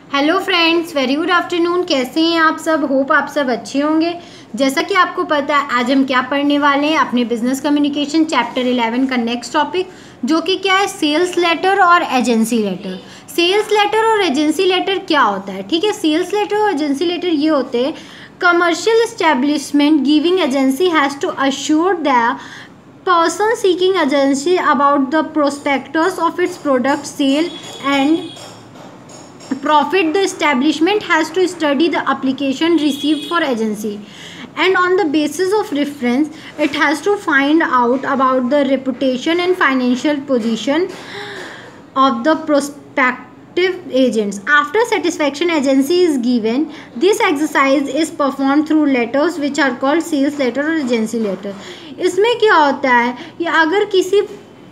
Hello friends, very good afternoon. कैसे हैं आप सब? होप आप सब अच्छे होंगे। जैसा कि आपको पता है आज हम क्या पढ़ने वाले हैं, अपने बिजनेस कम्युनिकेशन चैप्टर 11 का नेक्स्ट टॉपिक, जो कि क्या है, सेल्स लेटर और एजेंसी लेटर। सेल्स लेटर और एजेंसी लेटर क्या होता है? ठीक है, सेल्स लेटर और एजेंसी लेटर ये होते हैं, commercial establishment giving agency has to assure the person seeking agency about the prospectus of its product sale and profit. The establishment has to study the application received for agency, and on the basis of reference it has to find out about the reputation and financial position of the prospective agents. After satisfaction agency is given, this exercise is performed through letters which are called sales letter or agency letter. इसमें क्या होता है, ये अगर किसी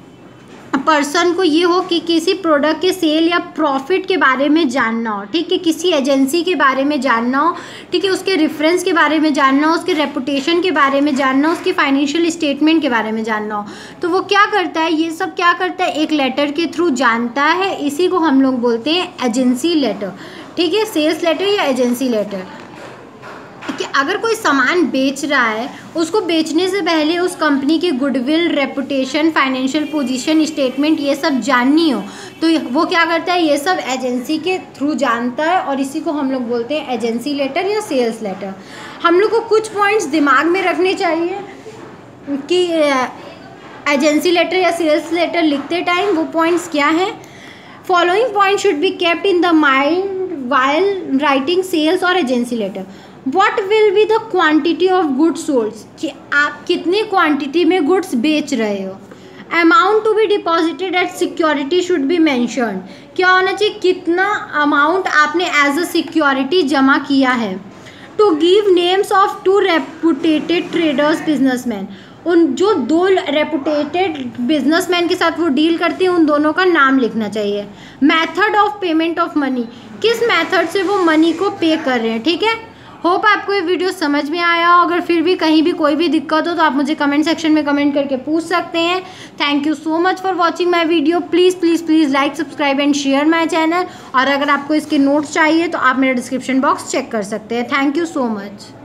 person को ये हो कि किसी प्रोडक्ट के सेल या प्रॉफिट के बारे में जानना हो, ठीक है, किसी एजेंसी के बारे में जानना हो, ठीक है, उसके रेफरेंस के बारे में जानना हो, उसके रेपुटेशन के बारे में जानना हो, उसकी फाइनेंशियल स्टेटमेंट के बारे में जानना हो, तो वो क्या करता है, ये सब क्या करता है, एक लेटर के थ्रू जानता है। इसी को हम लोग बोलते हैं एजेंसी लेटर। ठीक है, सेल्स लेटर या एजेंसी लेटर। कि अगर कोई सामान बेच रहा है, उसको बेचने से पहले उस कंपनी की goodwill, reputation, financial position, statement, ये सब जाननी हो, तो वो क्या करता है, ये सब एजेंसी के थ्रू जानता है, और इसी को हम लोग बोलते हैं एजेंसी लेटर या सेल्स लेटर। हम लोग को कुछ पॉइंट्स दिमाग में रखने चाहिए कि एजेंसी लेटर या सेल्स लेटर लिखते टाइम वो पॉइंट्स क्या हैं। Following point should be kept in the mind while writing sales और agency letter. What will be the quantity of goods sold? कि आप कितने क्वांटिटी में गुड्स बेच रहे हो। Amount to be deposited at security should be mentioned. क्या होना चाहिए, कितना अमाउंट आपने एज अ सिक्योरिटी जमा किया है। To give names of two reputed traders businessmen. उन जो दो रेपुटेटेड बिजनेसमैन के साथ वो डील करते हैं, उन दोनों का नाम लिखना चाहिए। Method of payment of money, किस मेथड से वो मनी को पे कर रहे हैं। ठीक है, होप आपको ये वीडियो समझ में आया हो। अगर फिर भी कहीं भी कोई भी दिक्कत हो तो आप मुझे कमेंट सेक्शन में कमेंट करके पूछ सकते हैं। Thank you so much for watching my video. Please please please like, subscribe and share my channel. और अगर आपको इसके नोट्स चाहिए तो आप मेरा डिस्क्रिप्शन बॉक्स चेक कर सकते हैं। Thank you so much.